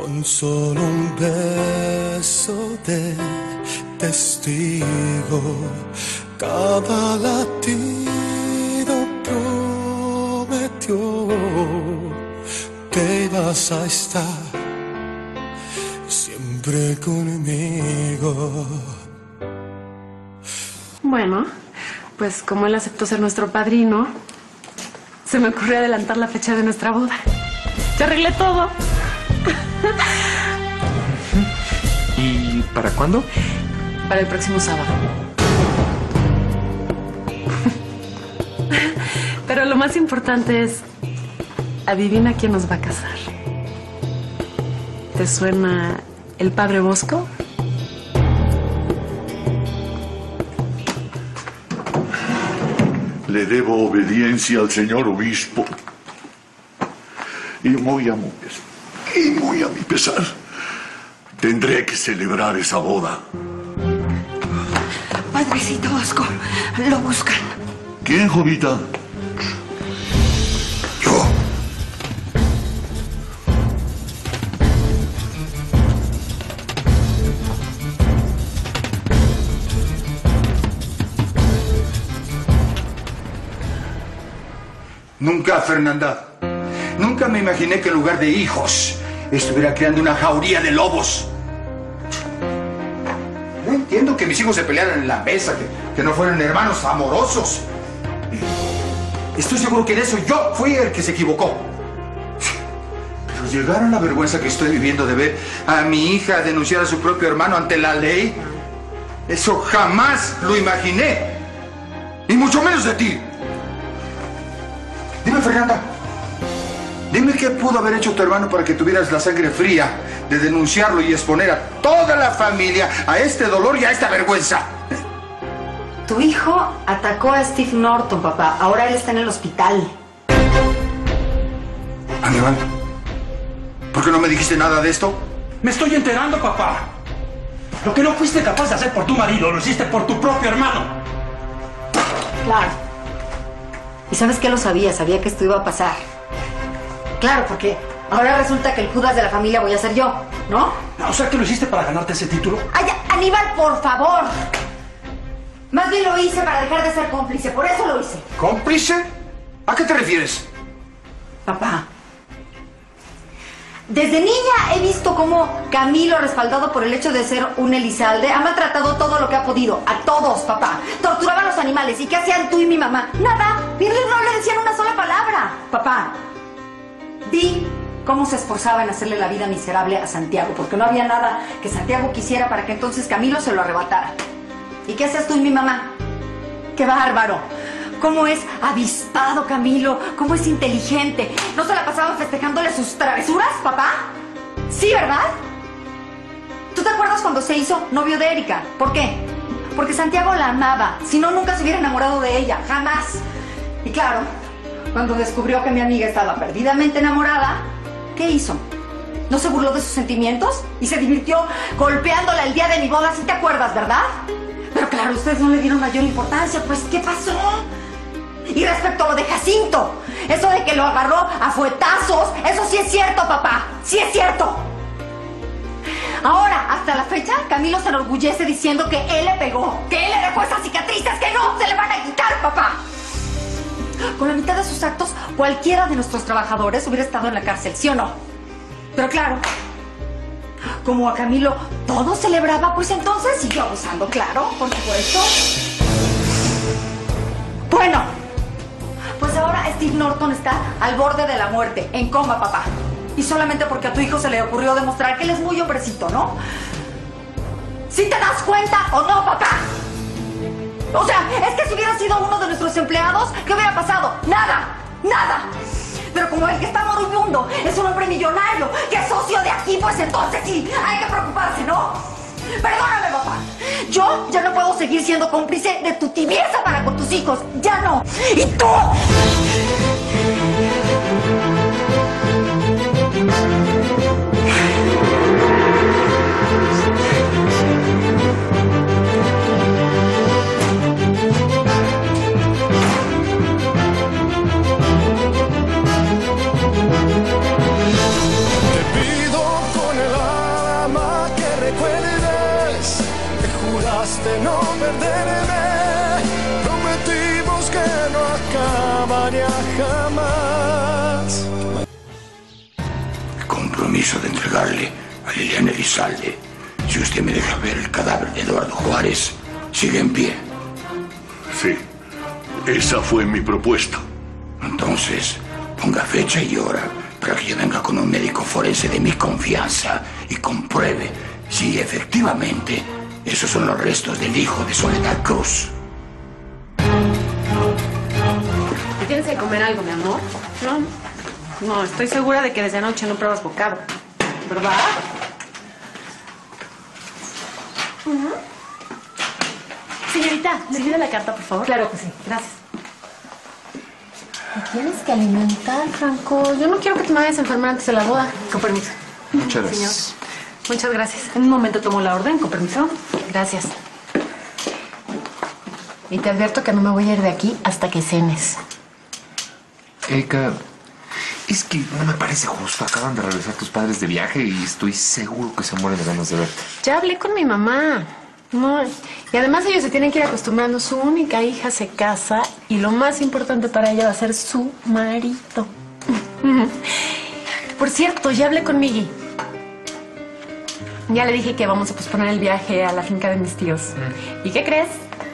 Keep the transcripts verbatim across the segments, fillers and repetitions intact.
Con solo un beso de testigo, cada latido prometió que ibas a estar siempre conmigo. Bueno, pues como él aceptó ser nuestro padrino, se me ocurrió adelantar la fecha de nuestra boda. Ya arreglé todo. ¿Y para cuándo? Para el próximo sábado. Pero lo más importante es, adivina quién nos va a casar. ¿Te suena el Padre Bosco? Le debo obediencia al señor obispo. Y muy a mi pesar, y muy a mi pesar, tendré que celebrar esa boda. Padrecito Bosco, lo buscan. ¿Quién, Jovita? Yo. Nunca, Fernanda. Nunca me imaginé que en lugar de hijos estuviera creando una jauría de lobos. No entiendo que mis hijos se pelearan en la mesa, que, que no fueran hermanos amorosos. Estoy seguro que en eso yo fui el que se equivocó. Pero llegar a la vergüenza que estoy viviendo de ver a mi hija denunciar a su propio hermano ante la ley, eso jamás lo imaginé. Y mucho menos de ti. Dime, Fernanda. Dime qué pudo haber hecho tu hermano para que tuvieras la sangre fría de denunciarlo y exponer a toda la familia a este dolor y a esta vergüenza. Tu hijo atacó a Steve Norton, papá. Ahora él está en el hospital. Aníbal, ¿por qué no me dijiste nada de esto? Me estoy enterando, papá. Lo que no fuiste capaz de hacer por tu marido, lo hiciste por tu propio hermano. Claro. ¿Y sabes qué? Lo sabía, sabía que esto iba a pasar. Claro, porque ahora resulta que el Judas de la familia voy a ser yo, ¿no? O sea, que lo hiciste para ganarte ese título. Ay, Aníbal, por favor. Más bien lo hice para dejar de ser cómplice, por eso lo hice. ¿Cómplice? ¿A qué te refieres? Papá, desde niña he visto cómo Camilo, respaldado por el hecho de ser un Elizalde, ha maltratado todo lo que ha podido. A todos, papá. Torturaba a los animales. ¿Y qué hacían tú y mi mamá? Nada. Bien, no le decían una sola palabra. Papá, vi cómo se esforzaba en hacerle la vida miserable a Santiago, porque no había nada que Santiago quisiera para que entonces Camilo se lo arrebatara. ¿Y qué hacías tú y mi mamá? ¡Qué bárbaro! ¿Cómo es avispado Camilo? ¿Cómo es inteligente? ¿No se la pasaban festejándole sus travesuras, papá? Sí, ¿verdad? ¿Tú te acuerdas cuando se hizo novio de Erika? ¿Por qué? Porque Santiago la amaba. Si no, nunca se hubiera enamorado de ella. Jamás. Y claro, cuando descubrió que mi amiga estaba perdidamente enamorada, ¿qué hizo? ¿No se burló de sus sentimientos? Y se divirtió golpeándola el día de mi boda, ¿sí te acuerdas, verdad? Pero claro, ustedes no le dieron mayor importancia, pues, ¿qué pasó? Y respecto a lo de Jacinto, eso de que lo agarró a fuetazos, eso sí es cierto, papá, sí es cierto. Ahora, hasta la fecha, Camilo se enorgullece diciendo que él le pegó, que él le dejó esas cicatrices que no se le van a quitar, papá. Con la mitad de sus actos, cualquiera de nuestros trabajadores hubiera estado en la cárcel, ¿sí o no? Pero claro, como a Camilo todo celebraba, pues entonces siguió abusando, claro, por supuesto. Bueno, pues ahora Steve Norton está al borde de la muerte, en coma, papá. Y solamente porque a tu hijo se le ocurrió demostrar que él es muy hombrecito, ¿no? ¿Sí te das cuenta o no, papá? O sea, es que si hubiera sido uno de nuestros empleados, ¿qué hubiera pasado? Nada, nada. Pero como el que está moribundo es un hombre millonario, que es socio de aquí, pues entonces sí, hay que preocuparse, ¿no? Perdóname, papá. Yo ya no puedo seguir siendo cómplice de tu tibieza para con tus hijos. Ya no. ¿Y tú? compromiso de entregarle a Liliana Elizalde si usted me deja ver el cadáver de Eduardo Juárez. ¿Sigue en pie? Sí, esa fue mi propuesta. Entonces, ponga fecha y hora para que yo venga con un médico forense de mi confianza y compruebe si efectivamente esos son los restos del hijo de Soledad Cruz. ¿Te tienes que comer algo, mi amor? No, no, estoy segura de que desde anoche no pruebas bocado, ¿verdad? Uh-huh. Señorita, ¿me olvida la carta, por favor? Claro que sí, gracias. Me tienes que alimentar, Franco. Yo no quiero que te me vayas a enfermar antes de la boda. Con permiso. Muchas gracias. Señor. Muchas gracias. En un momento tomo la orden, con permiso. Gracias. Y te advierto que no me voy a ir de aquí hasta que cenes. Erika, es que no me parece justo. Acaban de regresar tus padres de viaje y estoy seguro que se mueren de ganas de verte. Ya hablé con mi mamá. No, y además ellos se tienen que ir acostumbrando. Su única hija se casa y lo más importante para ella va a ser su marido. Por cierto, ya hablé con Migui. Ya le dije que vamos a posponer el viaje a la finca de mis tíos. ¿Y qué crees?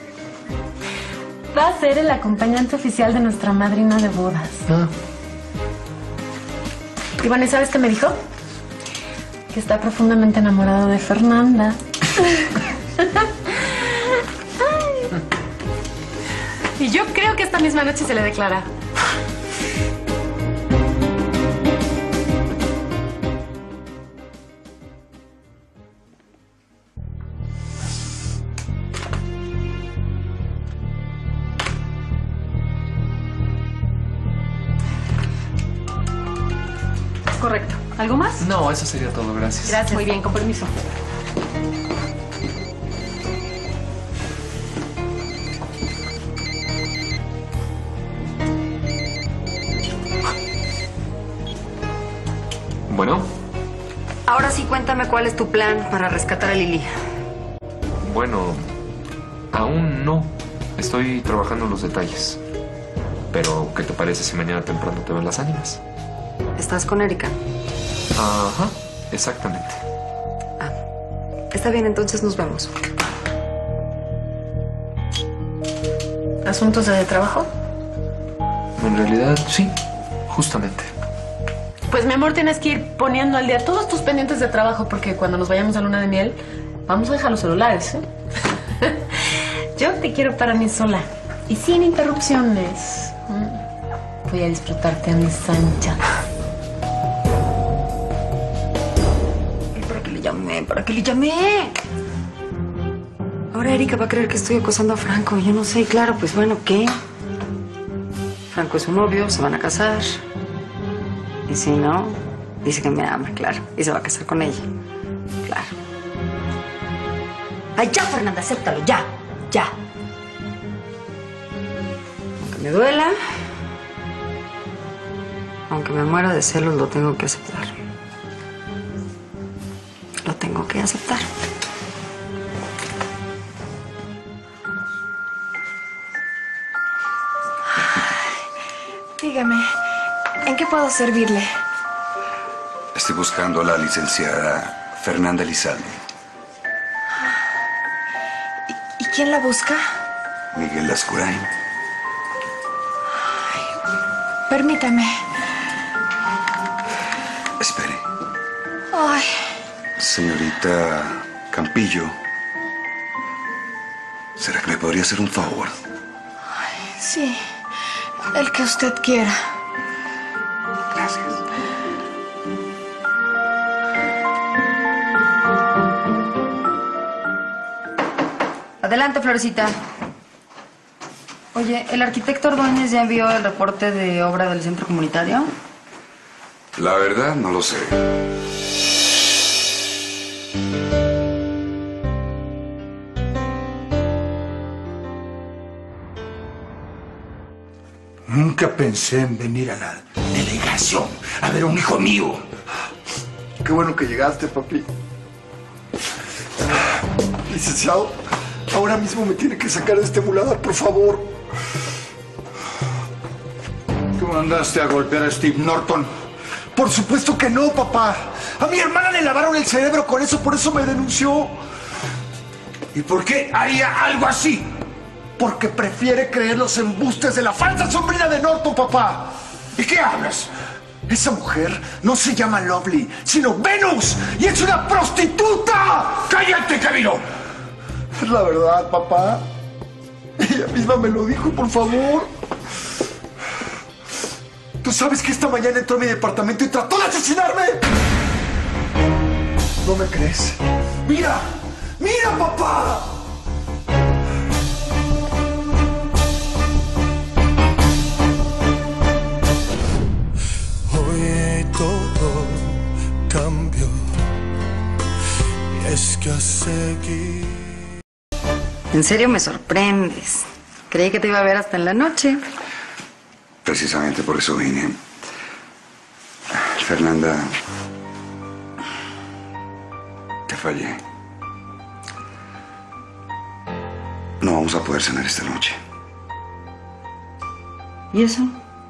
Va a ser el acompañante oficial de nuestra madrina de bodas. Ah. Y bueno, ¿sabes qué me dijo? Que está profundamente enamorado de Fernanda. Y yo creo que esta misma noche se le declara. Correcto. ¿Algo más? No, eso sería todo. Gracias. Gracias. Muy bien, con permiso. Bueno. Ahora sí, cuéntame cuál es tu plan para rescatar a Lili. Bueno, aún no. Estoy trabajando en los detalles. Pero, ¿qué te parece si mañana temprano te ven las ánimas? ¿Estás con Erika? Ajá, exactamente. Ah, está bien, entonces nos vemos. ¿Asuntos de trabajo? En realidad, sí, justamente. Pues, mi amor, tienes que ir poniendo al día todos tus pendientes de trabajo porque cuando nos vayamos a luna de miel, vamos a dejar los celulares, ¿eh? Yo te quiero para mí sola y sin interrupciones. Voy a disfrutarte a mis anchas. ¿Para qué le llamé? ¿Para qué le llamé? Ahora Erika va a creer que estoy acosando a Franco. Yo no sé. Claro, pues bueno, ¿qué? Franco es su novio, se van a casar. Y si no, dice que me ama, claro. Y se va a casar con ella. Claro. Ay, ya, Fernanda, acéptalo, ya. Ya. Aunque me duela, aunque me muera de celos, lo tengo que aceptar. Lo tengo que aceptar. Dígame, ¿en qué puedo servirle? Estoy buscando a la licenciada Fernanda Elizalde. ¿Y, ¿Y quién la busca? Miguel Lascurain. Permítame. Espere. Ay, Señorita Campillo, ¿será que me podría hacer un favor? sí, el que usted quiera. Gracias. Adelante, Florecita. Oye, ¿el arquitecto Ordóñez ya envió el reporte de obra del centro comunitario? La verdad, no lo sé. Nunca pensé en venir a la delegación a ver a un hijo mío. Qué bueno que llegaste, papi. Licenciado, ahora mismo me tiene que sacar de este muladar, por favor. Tú mandaste a golpear a Steve Norton Por supuesto que no, papá. A mi hermana le lavaron el cerebro con eso, por eso me denunció. ¿Y por qué haría algo así? Porque prefiere creer los embustes de la falsa sobrina de Norton, papá. ¿Y qué hablas? Esa mujer no se llama Lovely, sino Venus, y es una prostituta. ¡Cállate, Camilo! Es la verdad, papá. Ella misma me lo dijo, por favor. ¿Tú sabes que esta mañana entró a mi departamento y trató de asesinarme? ¿No me crees? ¡Mira! ¡Mira, papá! Hoy todo cambió y es que a seguir. En serio me sorprendes. Creí que te iba a ver hasta en la noche. Precisamente por eso vine. Fernanda, te fallé. No vamos a poder cenar esta noche. ¿Y eso?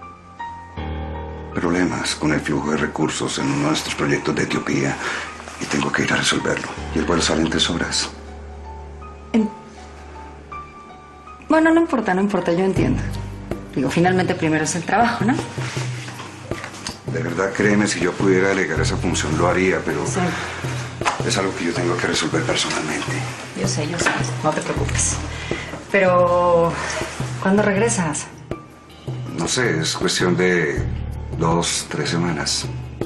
Problemas con el flujo de recursos en uno de nuestros proyectos de Etiopía y tengo que ir a resolverlo. Y el vuelo sale en tres horas. En... Bueno, no importa, no importa, yo entiendo. Digo, finalmente primero es el trabajo, ¿no? De verdad, créeme, si yo pudiera delegar esa función lo haría, pero Sí. es algo que yo tengo que resolver personalmente. Yo sé, yo sé, no te preocupes. Pero, ¿cuándo regresas? No sé, es cuestión de dos, tres semanas.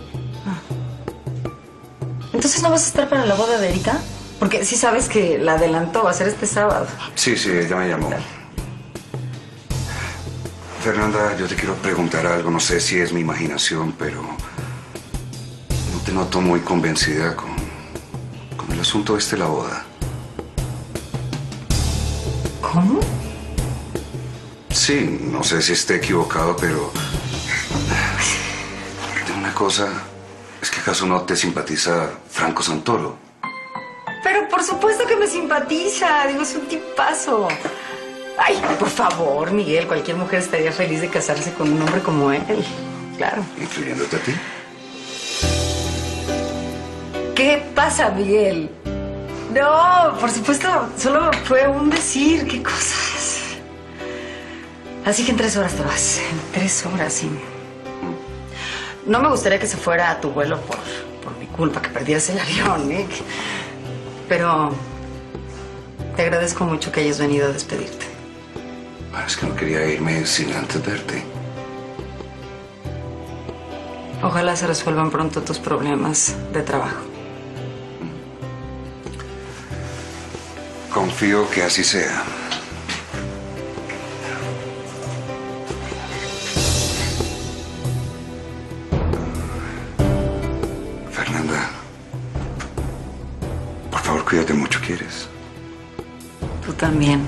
¿Entonces no vas a estar para la boda de Erika? Porque sí sabes que la adelantó, va a ser este sábado. Sí, sí, ella me llamó. Fernanda, yo te quiero preguntar algo. No sé si es mi imaginación, pero no te noto muy convencida con, con el asunto este de la boda. ¿Cómo? Sí, no sé si esté equivocado, pero... de una cosa, ¿es que acaso no te simpatiza Franco Santoro? Pero por supuesto que me simpatiza, digo, es un tipazo. Ay, por favor, Miguel, cualquier mujer estaría feliz de casarse con un hombre como él. Claro. ¿Incluyéndote a ti? ¿Qué pasa, Miguel? No, por supuesto, solo fue un decir, qué cosas. Así que en tres horas te vas, en tres horas, sí. No me gustaría que se fuera a tu vuelo por, por mi culpa, que perdieras el avión, ¿eh? Pero te agradezco mucho que hayas venido a despedirte. Ah, es que no quería irme sin antes verte. Ojalá se resuelvan pronto tus problemas de trabajo. Confío que así sea. Fernanda, por favor, cuídate mucho, ¿quieres? Tú también.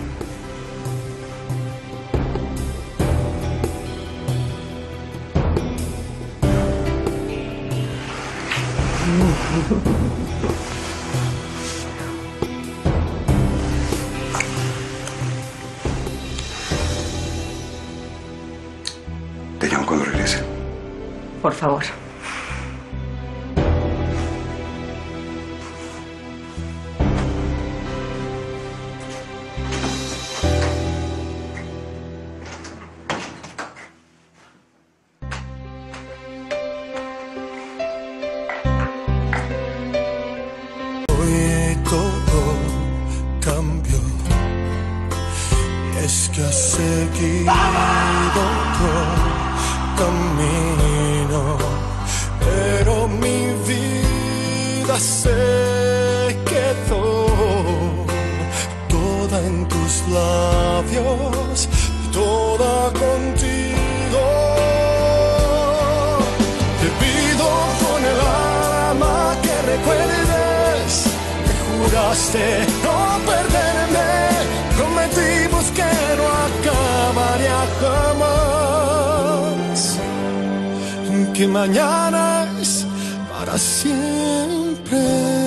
Te llamo cuando regrese. Por favor. Hoy todo cambió y es que has seguido otro camino, pero mi vida se quedó toda en tus labios, toda contigo. Te pido con el alma que recuerdes que juraste no perderme, prometimos que no acabaría jamás, que mañana es para siempre.